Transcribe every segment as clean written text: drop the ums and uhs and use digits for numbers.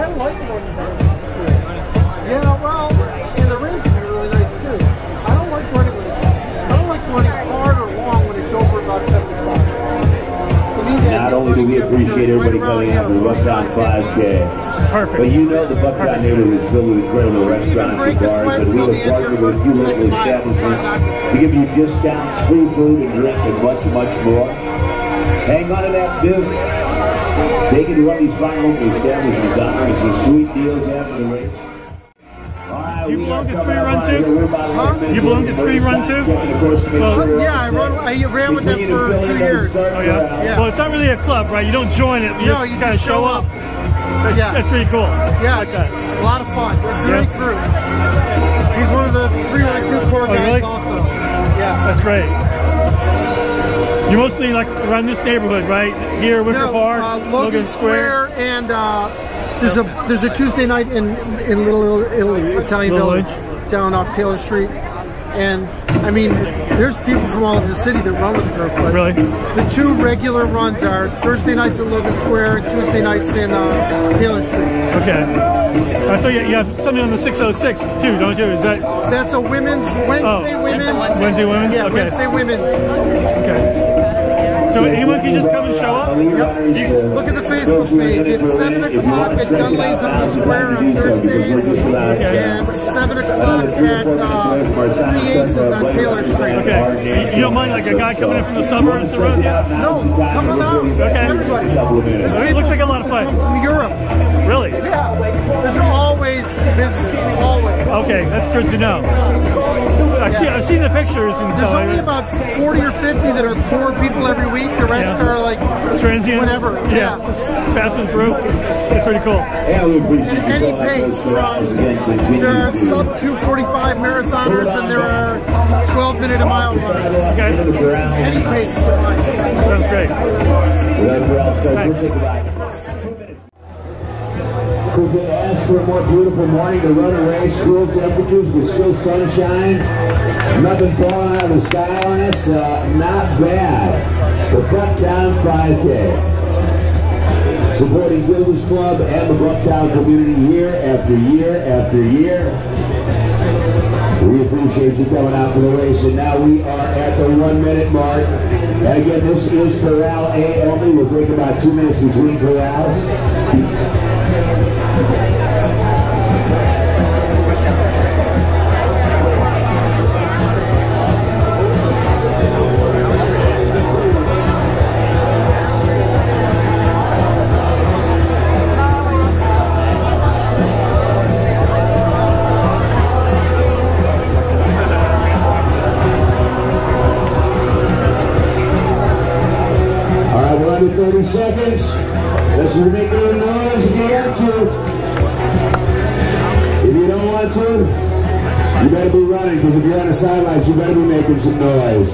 I like the one yeah, well, and the range can be really nice too. I don't like running hard or long when it's over about 75. Not only do we appreciate everybody coming out to the Bucktown 5K, perfect. but you know the Bucktown neighborhood is filled with incredible restaurants and bars, and we have partnered with a few local establishments to give you discounts, free food and drink, and much, much more. Hang on to that too. They can run these fine local establishments honoring some sweet deals after the race. Do you belong to 3 Run 2? Huh? You belong to 3 Run 2? Well, yeah, I ran with them for 2 years. Oh yeah? Yeah. Well, it's not really a club, right? You don't join it. You just kind of show up. That's pretty cool. Yeah, like that. A lot of fun. Great crew. He's one of the 3 Run 2 core guys really? Also. Yeah. That's great. You mostly like run this neighborhood, right? Here, Wicker Park, Logan Square, and there's a Tuesday night in Little Italy, Italian Village, down off Taylor Street, and I mean, there's people from all over the city that run with the group. But really? The 2 regular runs are Thursday nights in Logan Square and Tuesday nights in Taylor Street. Okay. So you have something on the 606 too, don't you? Is that? That's a women's Wednesday women's. Wednesday women's. Yeah, okay. Wednesday women's. Okay. So anyone can just come and show up? Yep. Look at the Facebook page. It's 7 o'clock at Dunley's on the Square on Thursdays, and 7 o'clock at 3 Aces on Taylor Street. Okay. You don't mind like a guy coming in from the suburbs to run? No, come on out. Okay. Everybody. It looks like a lot of fun. From Europe. Really? Yeah. There's always visitors. Always. Okay, that's good to know. I've seen the pictures and stuff. There's only about 40 or 50 that are core people every week. The rest are like transients, whatever. Yeah, passing through. It's pretty cool. And any pace from there are sub 2:45 marathoners and there are 12-minute a mile runners. Okay. Any pace. Sounds great. Thanks. Could they ask for a more beautiful morning to run a race? Cool temperatures, but still sunshine. Nothing falling out of the sky on us. Not bad. The Bucktown 5K. Supporting Builders Club and the Bucktown community year after year after year. We appreciate you coming out for the race, and now we are at the 1-minute mark. And again, this is Corral A only. We'll take about 2 minutes between corrals. We're under 30 seconds. Let's make a little noise if you want to. If you don't want to, you better be running, because if you're on the sidelines, you better be making some noise.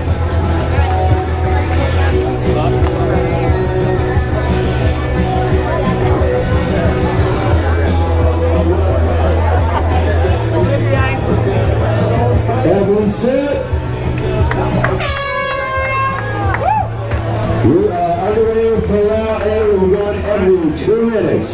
Everyone set. We are underway with Corral A. We're going every 2 minutes.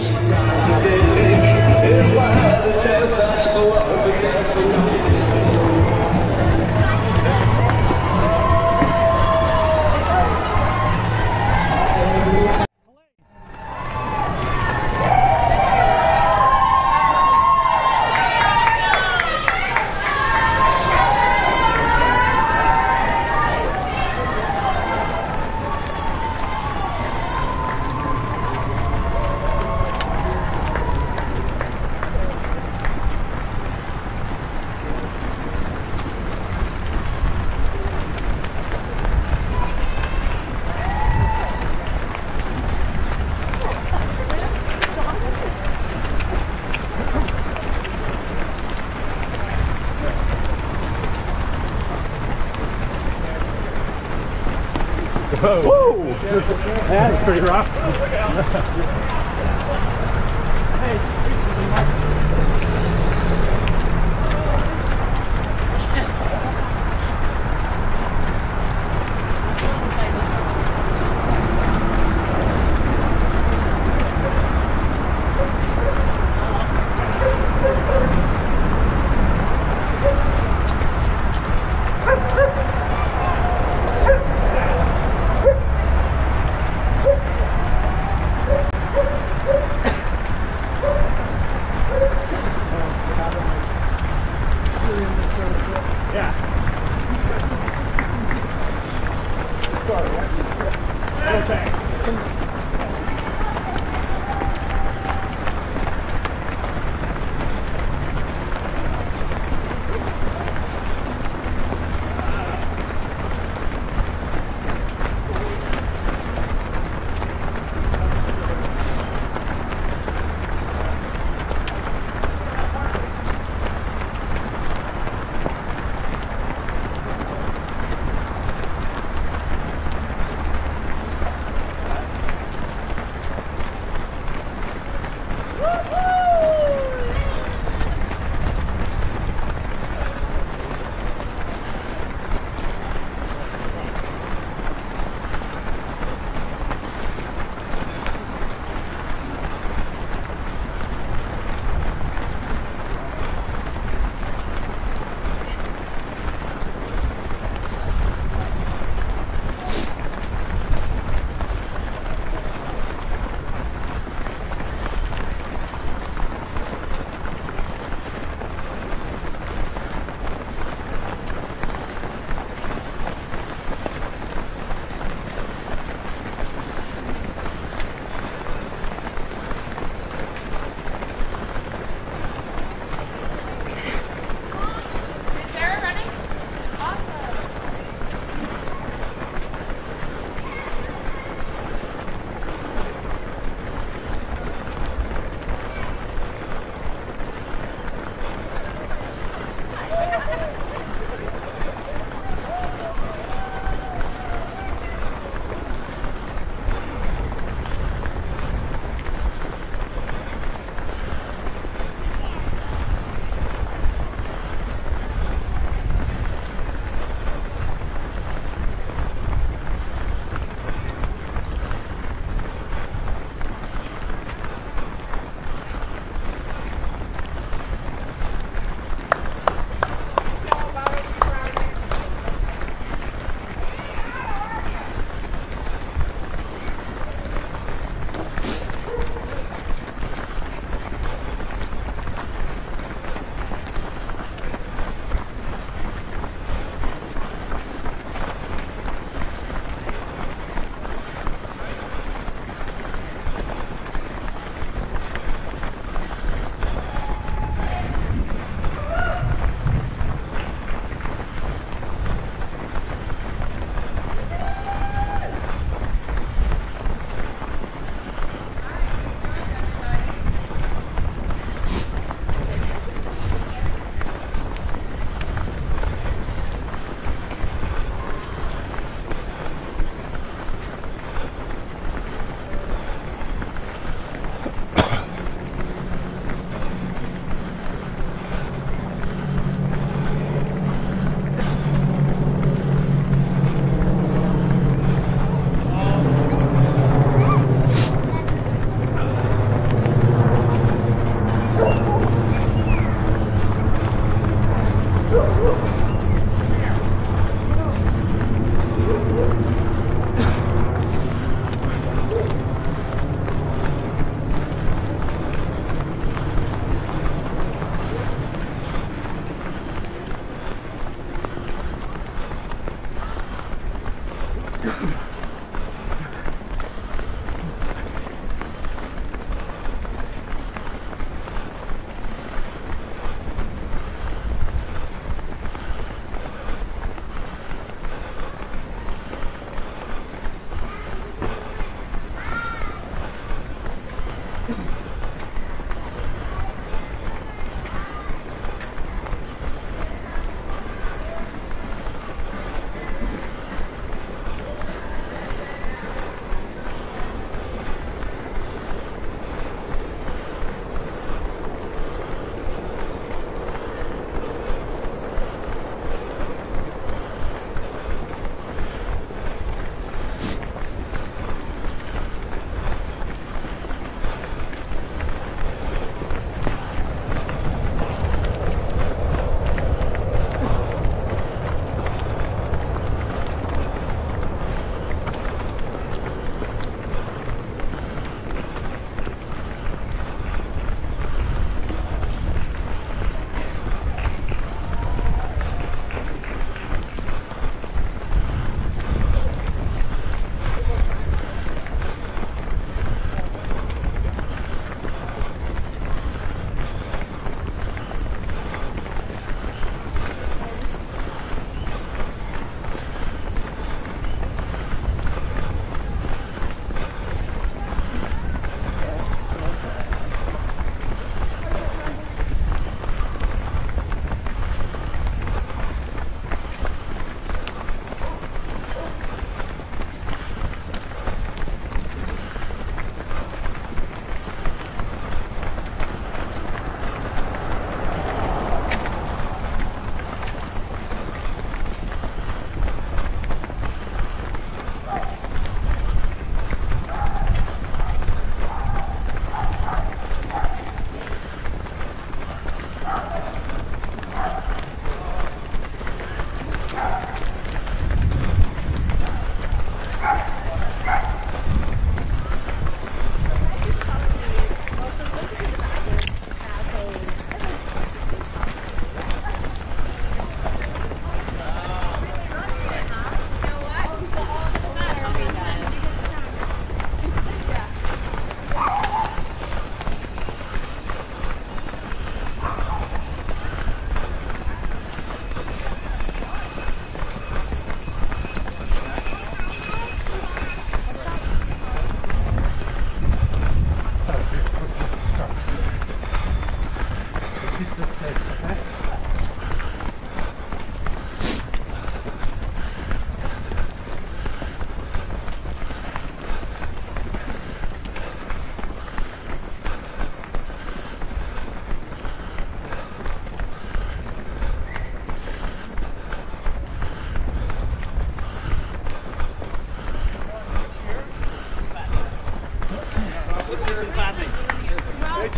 Whoa! That's pretty rough.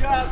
job.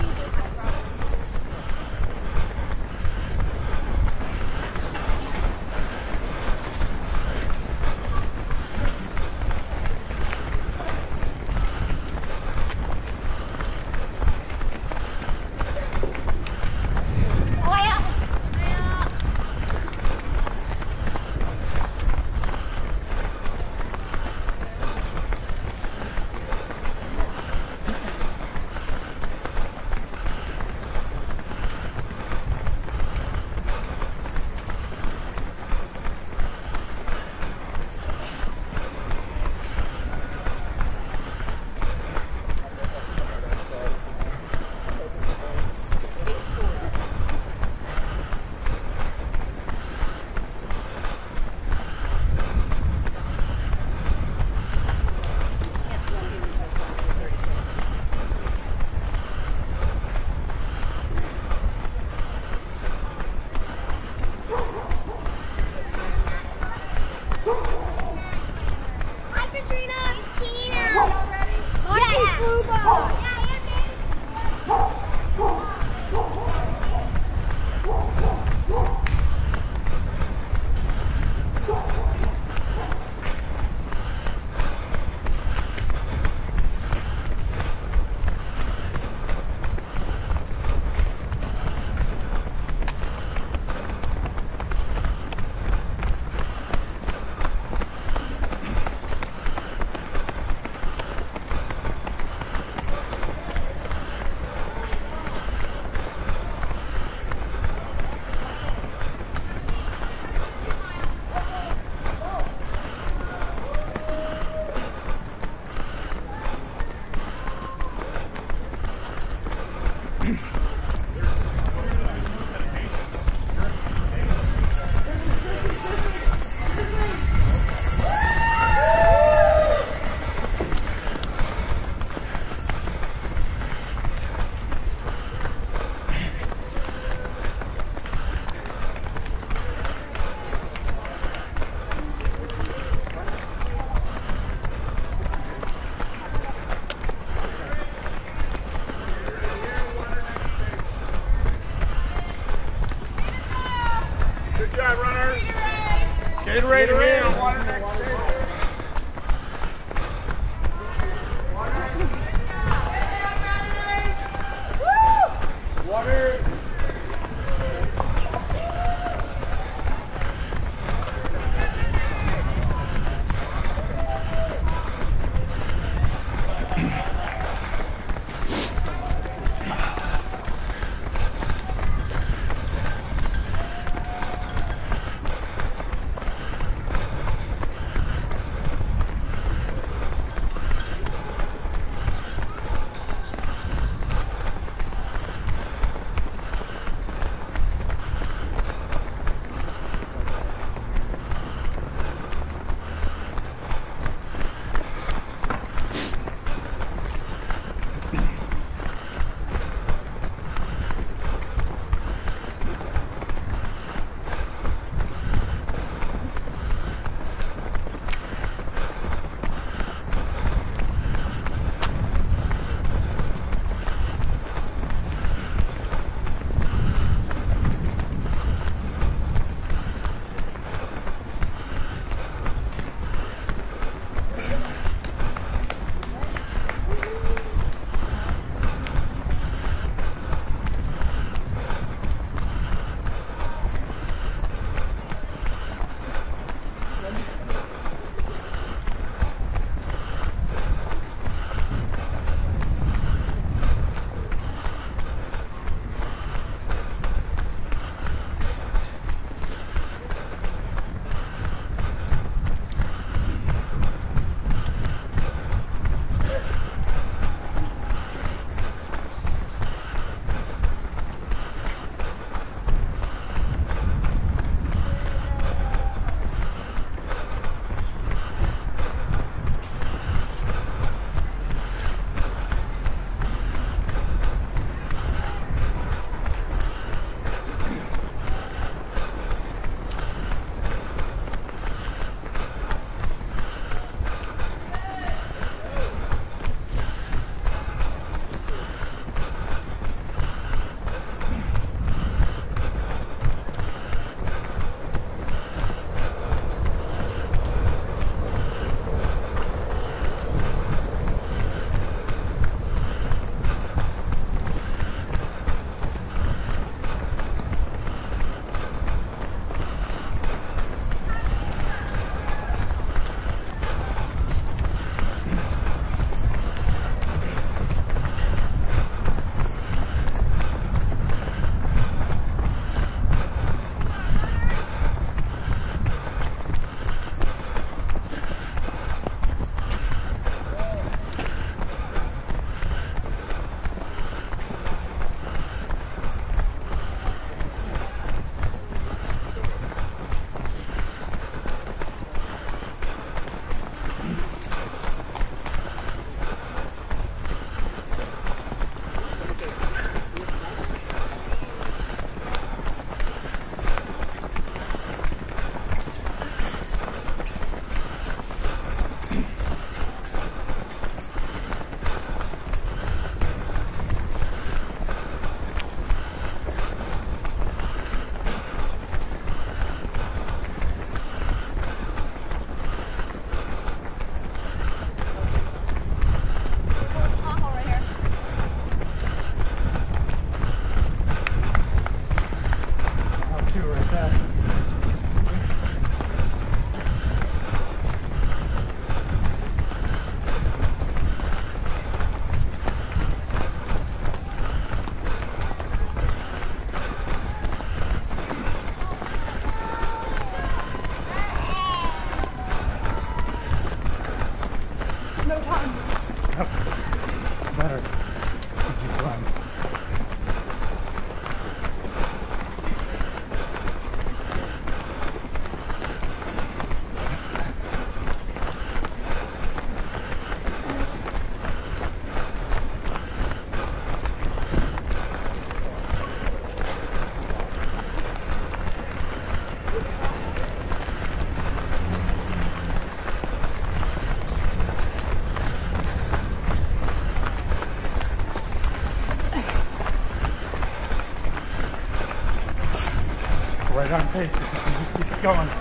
no time. Better. Keep run. Right on pace, if you can just keep it going.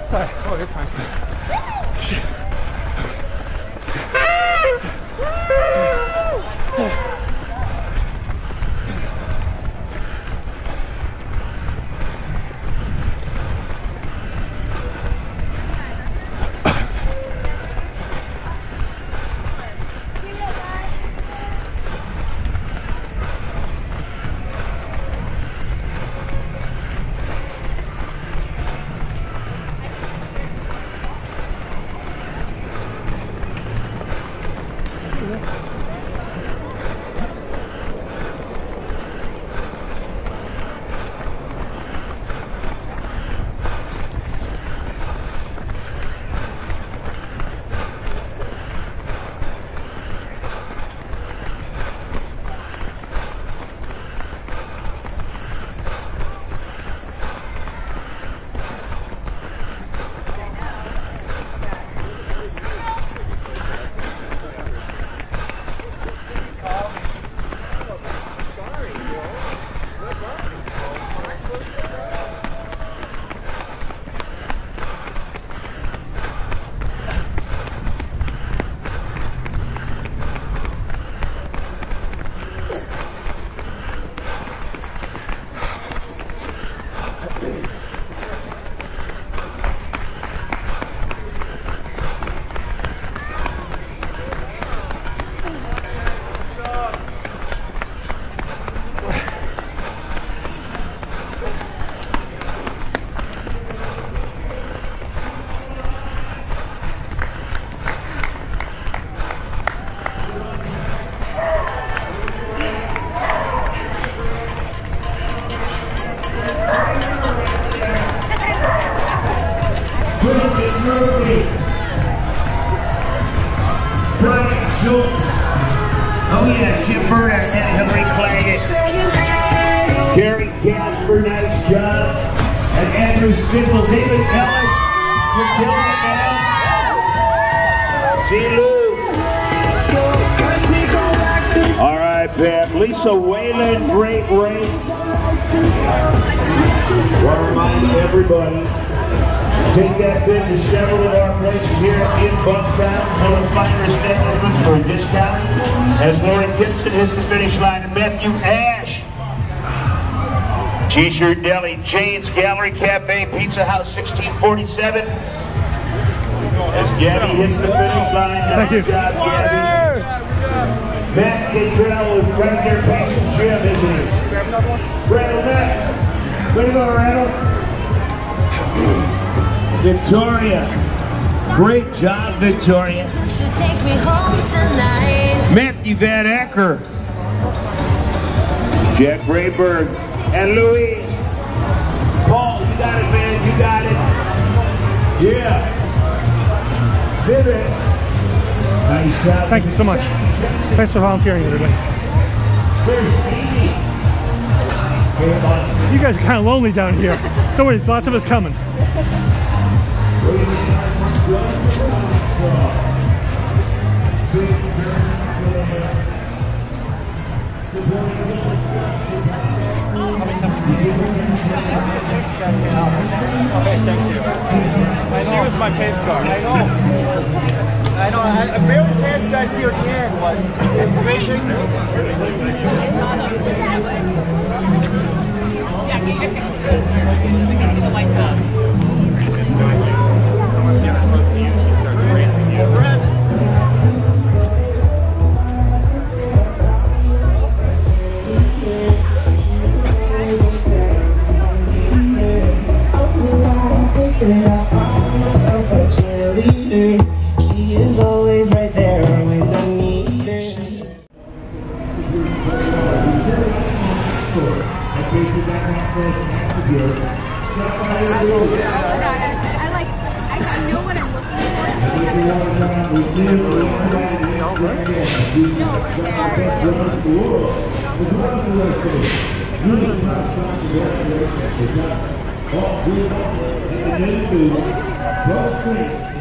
Sorry. Oh, you're fine. Shit. Oh yeah, Jim Bird and Hillary Claggett. Gary Gasper, nice job. And Andrew Sickle, David Ellis, you're killing it, man. See you, Lou. All right, Pat. Lisa Whalen, great race. Want to remind everybody, take that thing to several of our places here in Bucktown. Tell them find your establishments for a discount. As Lauren Gibson hits the finish line, and Matthew Ash. T-Shirt Deli, Jane's Gallery Cafe, Pizza House 1647. As Gabby hits the finish line, thank you. Good job, Gabby. Matt Gatrell with right there, Pacing Jim, isn't he? Randall next. Way to go, Randall. Victoria. Great job, Victoria. Take me home tonight. Matthew Van Acker. Jack Rayberg. And Louise. Paul, you got it, man. You got it. Yeah. Vivid. Nice job. Thank you so much. Thanks for volunteering, everybody. You guys are kind of lonely down here. Don't worry, there's lots of us coming. Okay, thank you. She was my pace car. I know. I barely can't guys here at the end, but it's great. He is always right there when I need her. I know what I'm looking for.